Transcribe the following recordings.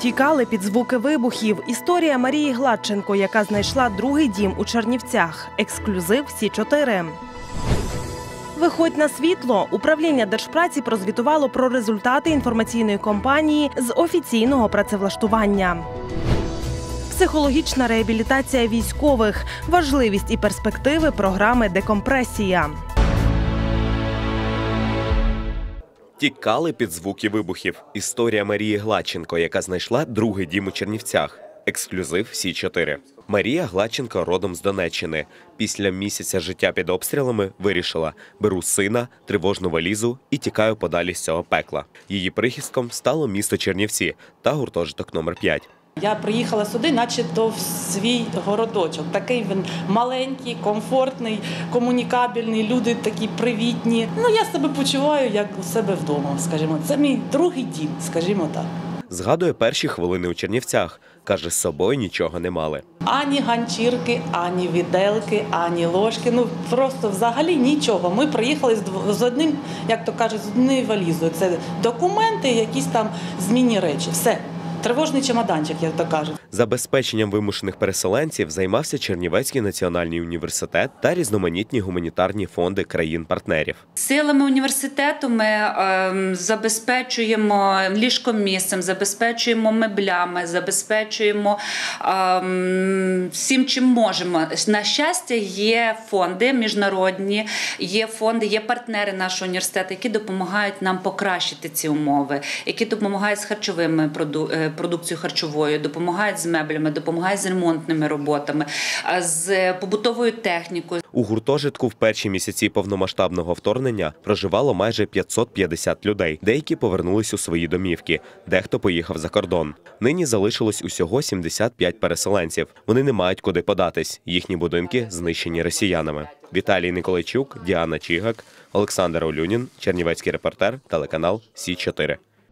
Тікали під звуки вибухів. Історія Марії Гладченко, яка знайшла другий дім у Чернівцях. Ексклюзив Сі-4. Виходь на світло. Управління Держпраці прозвітувало про результати інформаційної кампанії з офіційного працевлаштування. Психологічна реабілітація військових. Важливість і перспективи програми «Декомпресія». Тікали під звуки вибухів. Історія Марії Гладченко, яка знайшла другий дім у Чернівцях. Ексклюзив Сі-4. Марія Гладченко родом з Донеччини. Після місяця життя під обстрілами вирішила – беру сина, тривожну валізу і тікаю подалі з цього пекла. Її прихистком стало місто Чернівці та гуртожиток номер 5. Я приїхала сюди, начебто в свій городочок. Такий він маленький, комфортний, комунікабельний, люди такі привітні. Я себе почуваю, як у себе вдома, скажімо. Це мій другий дім, скажімо так. Згадує перші хвилини у Чернівцях. Каже, з собою нічого не мали. Ані ганчірки, ані віделки, ані ложки. Просто взагалі нічого. Ми приїхали з одним, як то кажуть, з однією валізою. Це документи, якісь там змінні речі. Все. Тривожний чемоданчик, як то кажуть. Забезпеченням вимушених переселенців займався Чернівецький національний університет та різноманітні гуманітарні фонди країн-партнерів. Силами університету ми забезпечуємо ліжкомісцем, забезпечуємо меблями, забезпечуємо всім, чим можемо. На щастя, є фонди міжнародні, є фонди, є партнери нашого університету, які допомагають нам покращити ці умови, які допомагають з харчовими продукцією харчовою, допомагають з меблями, допомагають з ремонтними роботами, з побутовою технікою. У гуртожитку в перші місяці повномасштабного вторгнення проживало майже 550 людей. Деякі повернулись у свої домівки, дехто поїхав за кордон. Нині залишилось усього 75 переселенців. Вони не мають куди податись. Їхні будинки знищені росіянами. Віталій Николайчук, Діана Чігак, Олександр Олюнін, Чернівецький репортер, телеканал Сі-4.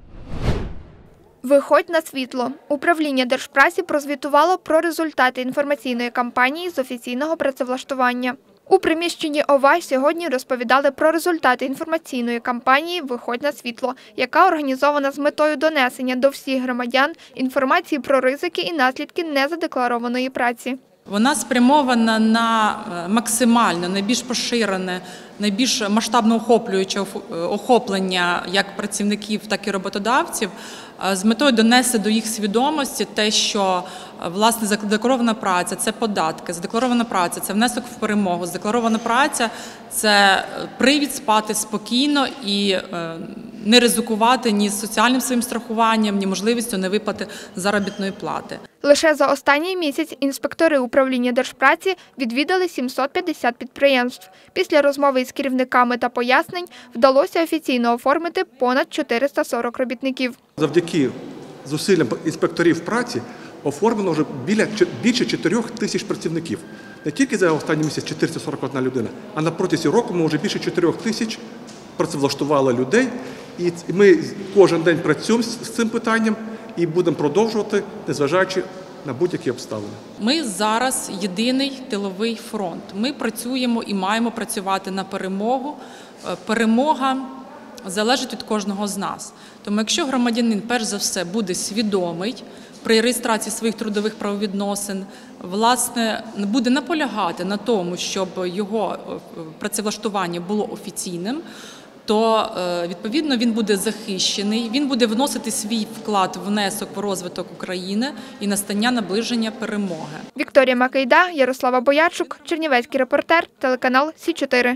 Виходь на світло. Управління Держпраці прозвітувало про результати інформаційної кампанії з офіційного працевлаштування. У приміщенні ОВА сьогодні розповідали про результати інформаційної кампанії «Виходь на світло», яка організована з метою донесення до всіх громадян інформації про ризики і наслідки незадекларованої праці. Вона спрямована на максимально, найбільш поширене, найбільш масштабно охоплююче охоплення як працівників, так і роботодавців з метою донести до їх свідомості те, що власне задекларована праця – це податки, задекларована праця – це внесок в перемогу, задекларована праця – це привід спати спокійно і не ризикувати ні з соціальним своїм страхуванням, ні можливістю невиплати заробітної плати. Лише за останній місяць інспектори управління Держпраці відвідали 750 підприємств. Після розмови із керівниками та пояснень вдалося офіційно оформити понад 440 робітників. Завдяки зусиллям інспекторів праці оформлено вже більше 4 тисяч працівників. Не тільки за останній місяць 441 людина, а на протязі року ми вже більше 4 тисяч працевлаштували людей. І ми кожен день працюємо з цим питанням і будемо продовжувати, незважаючи на будь-які обставини. Ми зараз єдиний тиловий фронт. Ми працюємо і маємо працювати на перемогу. Перемога залежить від кожного з нас. Тому якщо громадянин, перш за все, буде свідомий при реєстрації своїх трудових правовідносин, власне, буде наполягати на тому, щоб його працевлаштування було офіційним, то, відповідно, він буде захищений, він буде вносити свій вклад, внесок в розвиток України і настання наближення перемоги. Вікторія Макейда, Ярослава Боярчук, Чернівецький репортер, телеканал Сі-4.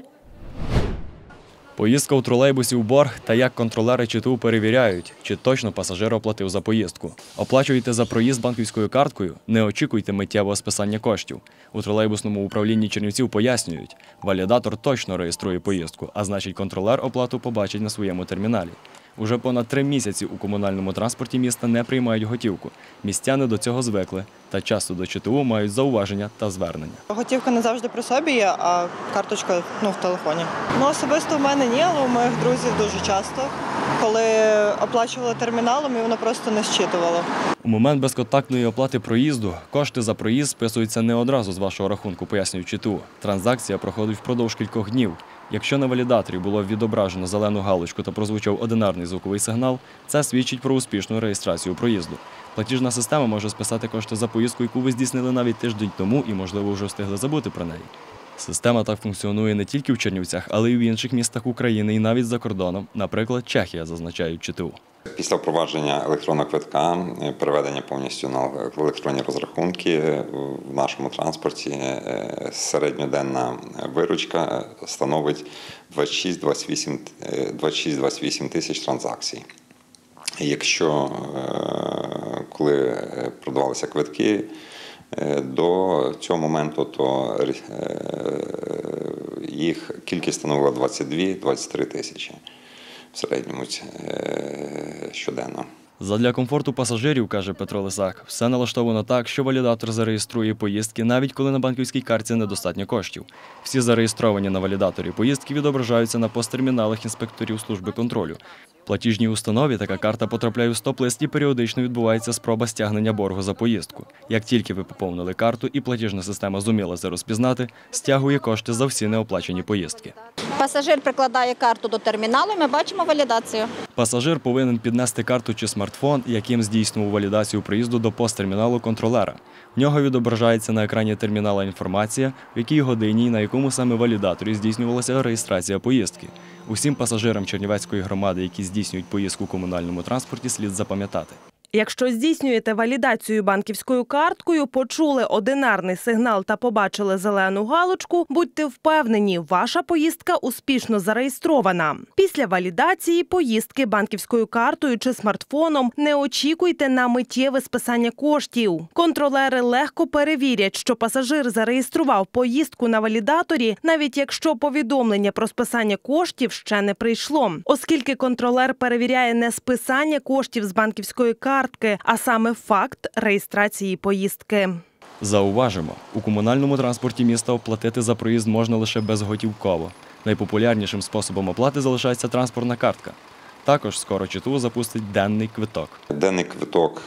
Поїздка у тролейбусі в борг та як контролери ЧТУ перевіряють, чи точно пасажир оплатив за поїздку. Оплачуєте за проїзд банківською карткою? Не очікуйте миттєвого списання коштів. У тролейбусному управлінні Чернівців пояснюють, валідатор точно реєструє поїздку, а значить контролер оплату побачить на своєму терміналі. Уже понад 3 місяці у комунальному транспорті міста не приймають готівку. Містяни до цього звикли та часто до ЧТУ мають зауваження та звернення. Готівка не завжди при собі є, а карточка в телефоні. Особисто в мене ні, але у моїх друзів дуже часто, коли оплачували терміналом і воно просто не зчитувало. У момент безконтактної оплати проїзду кошти за проїзд списуються не одразу з вашого рахунку, пояснюють ЧТУ. Транзакція проходить впродовж кількох днів. Якщо на валідаторі було відображено зелену галочку та прозвучав одинарний звуковий сигнал, це свідчить про успішну реєстрацію проїзду. Платіжна система може списати кошти за поїздку, яку ви здійснили навіть тиждень тому і, можливо, вже встигли забути про неї. Система так функціонує не тільки в Чернівцях, але й в інших містах України і навіть за кордоном, наприклад, Чехія, зазначають ЧТУ. Після впровадження електронного квитка, переведення повністю на електронні розрахунки в нашому транспорті середньоденна виручка становить 26-28 тисяч транзакцій. Якщо, коли продавалися квитки, до цього моменту, то їх кількість становила 22-23 тисячі в середньому щоденно. Задля комфорту пасажирів, каже Петро Лисак, все налаштовано так, що валідатор зареєструє поїздки, навіть коли на банківській картці недостатньо коштів. Всі зареєстровані на валідаторі поїздки відображаються на посттерміналах інспекторів служби контролю. Платіжній установі така карта потрапляє в стоп-лист і періодично відбувається спроба стягнення боргу за поїздку. Як тільки ви поповнили карту і платіжна система зуміла це розпізнати, стягує кошти за всі неоплачені поїздки. Пасажир прикладає карту до терміналу, і ми бачимо валідацію. Пасажир повинен піднести карту чи смартфон, яким здійснював валідацію проїзду до посттерміналу контролера. В нього відображається на екрані термінала інформація, в якій годині і на якому саме валідаторі здійснювалася реєстрація поїздки. Усім пасажирам Чернівецької громади, які здійснюють поїздку у комунальному транспорті, слід запам'ятати. Якщо здійснюєте валідацію банківською карткою, почули одинарний сигнал та побачили зелену галочку, будьте впевнені, ваша поїздка успішно зареєстрована. Після валідації поїздки банківською картою чи смартфоном не очікуйте на миттєве списання коштів. Контролери легко перевірять, що пасажир зареєстрував поїздку на валідаторі, навіть якщо повідомлення про списання коштів ще не прийшло. Оскільки контролер перевіряє не списання коштів з банківської картки, а саме факт реєстрації поїздки. Зауважимо, у комунальному транспорті міста оплатити за проїзд можна лише безготівково. Найпопулярнішим способом оплати залишається транспортна картка. Також скоро ЧТУ запустить денний квиток. Денний квиток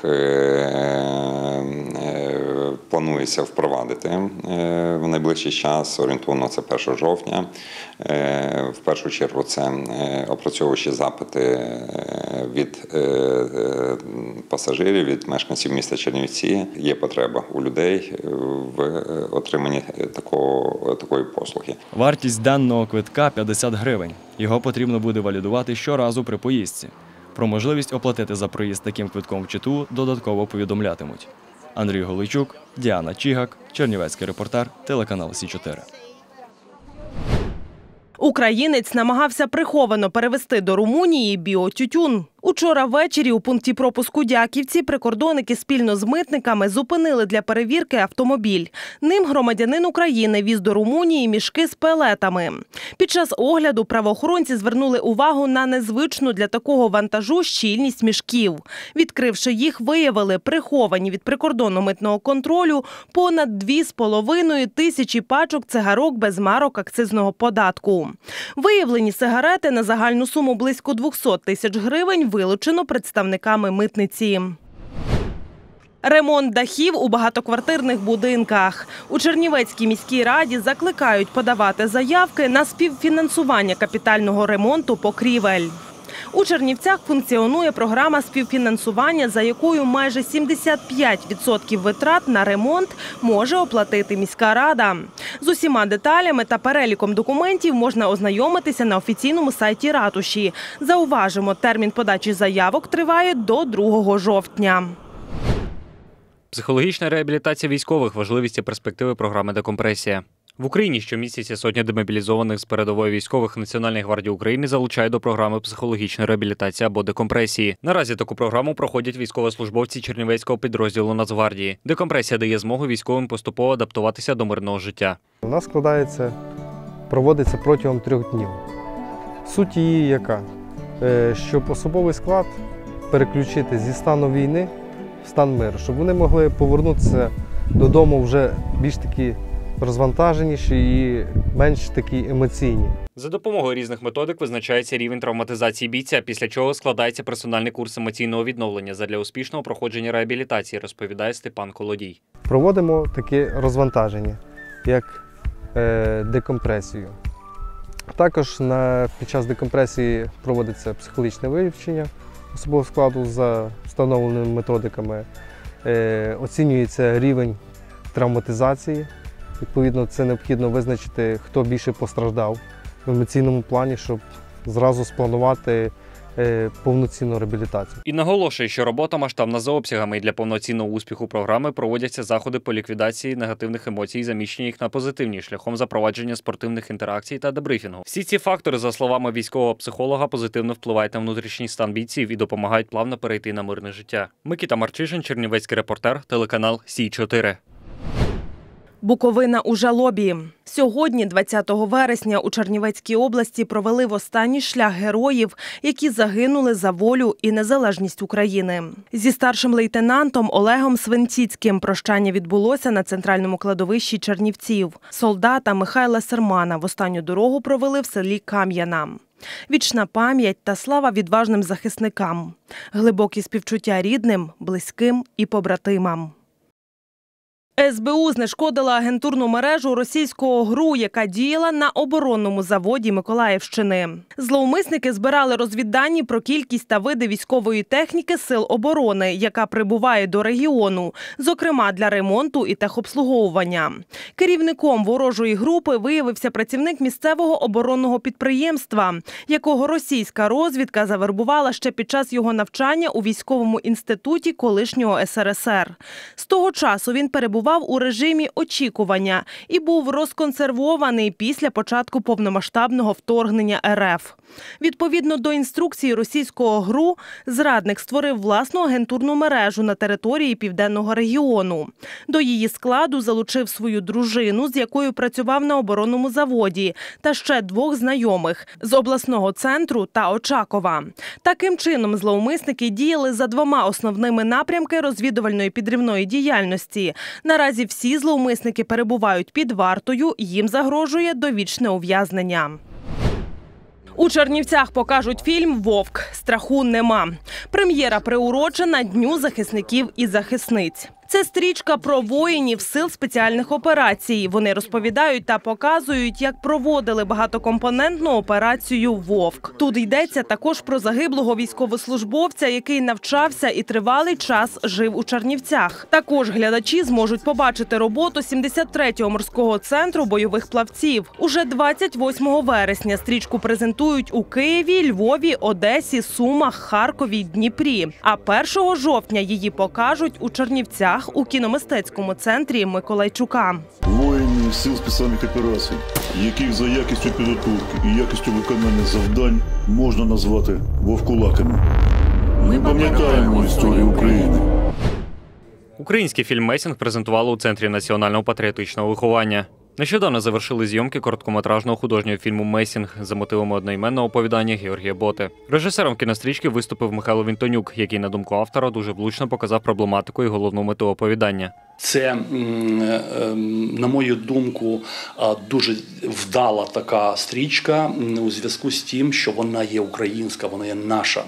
планується впровадити в найближчий час, орієнтовно це 1 жовтня. В першу чергу це опрацьовуючі запити від пасажирів, від мешканців міста Чернівці. Є потреба у людей в отриманні такої послуги. Вартість денного квитка – 50 гривень. Його потрібно буде валідувати щоразу при поїздці. Про можливість оплатити за проїзд таким квитком в ЧТУ додатково повідомлятимуть. Андрій Голийчук, Діана Чігак, Чернівецький репортер, телеканал Сі-4. Українець намагався приховано перевезти до Румунії біотютюн. Учора ввечері у пункті пропуску Дяківці прикордонники спільно з митниками зупинили для перевірки автомобіль. Ним громадянин України віз до Румунії мішки з пелетами. Під час огляду правоохоронці звернули увагу на незвичну для такого вантажу щільність мішків. Відкривши їх, виявили приховані від прикордонно-митного контролю понад 2,5 тисячі пачок цигарок без марок акцизного податку. Виявлені сигарети на загальну суму близько 200 тисяч гривень вилучено представниками митниці. Ремонт дахів у багатоквартирних будинках. У Чернівецькій міській раді закликають подавати заявки на співфінансування капітального ремонту покрівель. У Чернівцях функціонує програма співфінансування, за якою майже 75% витрат на ремонт може оплатити міська рада. З усіма деталями та переліком документів можна ознайомитися на офіційному сайті ратуші. Зауважимо, термін подачі заявок триває до 2 жовтня. Психологічна реабілітація військових – важливість і перспективи програми «Декомпресія». В Україні щомісяця сотні демобілізованих з передової військових Національної гвардії України залучають до програми психологічної реабілітації або декомпресії. Наразі таку програму проходять військовослужбовці Чернівецького підрозділу Нацгвардії. Декомпресія дає змогу військовим поступово адаптуватися до мирного життя. Вона проводиться протягом 3 днів. Суть її яка? Щоб особовий склад переключити зі стану війни в стан миру, щоб вони могли повернутися додому вже більш такі розвантаженіші і менш такі емоційні. За допомогою різних методик визначається рівень травматизації бійця, після чого складається персональний курс емоційного відновлення задля успішного проходження реабілітації, розповідає Степан Колодій. Проводимо таке розвантаження, як декомпресію. Також під час декомпресії проводиться психологічне вивчення особового складу за встановленими методиками, оцінюється рівень травматизації. Відповідно, це необхідно визначити, хто більше постраждав в емоційному плані, щоб зразу спланувати повноцінну реабілітацію. І наголошує, що робота масштабна за обсягами, і для повноцінного успіху програми проводяться заходи по ліквідації негативних емоцій і заміщення їх на позитивні шляхом запровадження спортивних інтеракцій та дебрифінгу. Всі ці фактори, за словами військового психолога, позитивно впливають на внутрішній стан бійців і допомагають плавно перейти на мирне життя. Микита Марчишин, Чернівецький репортер, телеканал Сі-4. Буковина у жалобі. Сьогодні, 20 вересня, у Чернівецькій області провели в останній шлях героїв, які загинули за волю і незалежність України. Зі старшим лейтенантом Олегом Свинціцьким прощання відбулося на центральному кладовищі Чернівців. Солдата Михайла Сермана в останню дорогу провели в селі Кам'яна. Вічна пам'ять та слава відважним захисникам. Глибокі співчуття рідним, близьким і побратимам. СБУ знешкодила агентурну мережу російського ГРУ, яка діяла на оборонному заводі Миколаївщини. Зловмисники збирали розвіддані про кількість та види військової техніки Сил оборони, яка прибуває до регіону, зокрема для ремонту і техобслуговування. Керівником ворожої групи виявився працівник місцевого оборонного підприємства, якого російська розвідка завербувала ще під час його навчання у військовому інституті колишнього СРСР. З того часу він перебував у режимі очікування і був розконсервований після початку повномасштабного вторгнення РФ. Відповідно до інструкції російського ГРУ, зрадник створив власну агентурну мережу на території Південного регіону. До її складу залучив свою дружину, з якою працював на оборонному заводі, та ще 2 знайомих – з обласного центру та Очакова. Таким чином, зловмисники діяли за 2 основними напрямки розвідувальної підривної діяльності. Наразі всі зловмисники перебувають під вартою, їм загрожує довічне ув'язнення. У Чернівцях покажуть фільм «Вовк. Страху нема». Прем'єра приурочена Дню захисників і захисниць. Це стрічка про воїнів Сил спеціальних операцій. Вони розповідають та показують, як проводили багатокомпонентну операцію «Вовк». Тут йдеться також про загиблого військовослужбовця, який навчався і тривалий час жив у Чернівцях. Також глядачі зможуть побачити роботу 73-го морського центру бойових плавців. Уже 28 вересня стрічку презентують у Києві, Львові, Одесі, Сумах, Харкові, Дніпрі. А 1 жовтня її покажуть у Чернівцях у кіномистецькому центрі Миколайчука. Воїни Сил спеціальних операцій, яких за якістю підготовки і якістю виконання завдань можна назвати вовкулаками. Ми пам'ятаємо історію України. Український фільм «Месінг» презентували у Центрі національного патріотичного виховання. Нещодавно завершили зйомки короткометражного художнього фільму «Месінг» за мотивами одноіменного оповідання Георгія Боти. Режисером кінострічки виступив Михайло Вінтонюк, який, на думку автора, дуже влучно показав проблематику і головну мету оповідання. Це, на мою думку, дуже вдала така стрічка у зв'язку з тим, що вона є українська, вона є наша,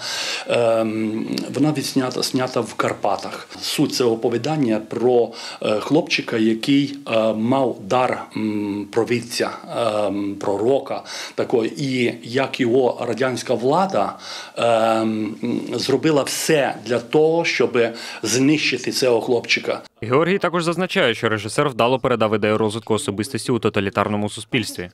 вона знята в Карпатах. Суть цього оповідання про хлопчика, який мав дар провидця, пророка, і як його радянська влада зробила все для того, щоб знищити цього хлопчика. Георгій також зазначає, що режисер вдало передав ідею розвитку особистості у тоталітарному суспільстві.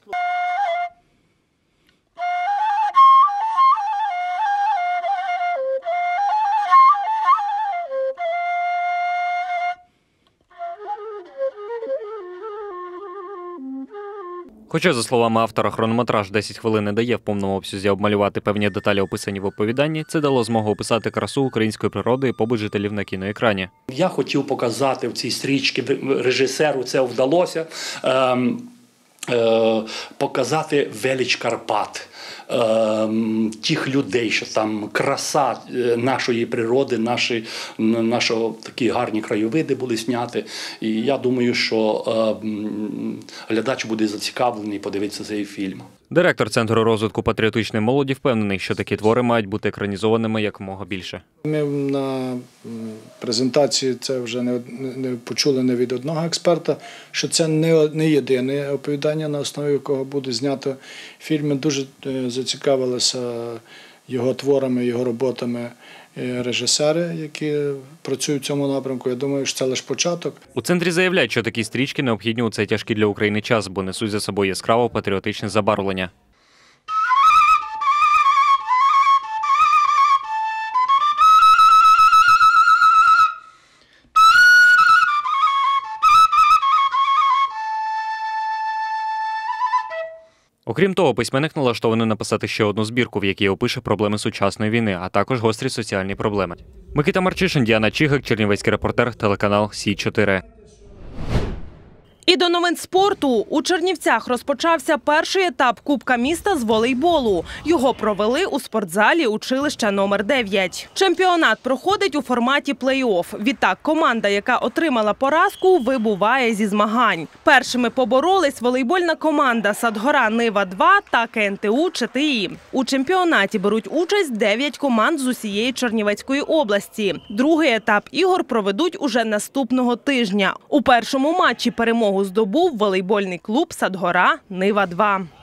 Хоча, за словами автора, хронометраж 10 хвилин не дає в повному обсязі обмалювати певні деталі, описані в оповіданні, це дало змогу описати красу української природи і побут жителів на кіноекрані. Я хотів показати в цій стрічці, режисеру це вдалося, показати велич Карпат, тих людей, що там краса нашої природи, наші такі гарні краєвиди були зняті. І я думаю, що глядач буде зацікавлений подивитися цей фільм. Директор Центру розвитку патріотичної молоді впевнений, що такі твори мають бути екранізованими якомога більше. Ми на презентації це вже не почули не від одного експерта, що це не єдине оповідання, на основі якого буде знято фільм. Ми дуже зацікавилися його творами, його роботами режисери, які працюють в цьому напрямку. Я думаю, що це лише початок. У центрі заявляють, що такі стрічки необхідні у цей тяжкий для України час, бо несуть за собою яскраво патріотичне забарвлення. Окрім того, письменник налаштований написати ще одну збірку, в якій опише проблеми сучасної війни, а також гострі соціальні проблеми. Микита Марчишин, Діана Чігак, Чернівецький репортер, телеканал Сі-4. І до новин спорту. У Чернівцях розпочався перший етап Кубка міста з волейболу. Його провели у спортзалі училища номер 9. Чемпіонат проходить у форматі плей-офф. Відтак команда, яка отримала поразку, вибуває зі змагань. Першими поборолись волейбольна команда «Садгора-Нива-2» та КНТУ «ЧТІ». У чемпіонаті беруть участь 9 команд з усієї Чернівецької області. Другий етап ігор проведуть уже наступного тижня. У першому матчі перемогу здобув волейбольний клуб «Садгора-Нива-2».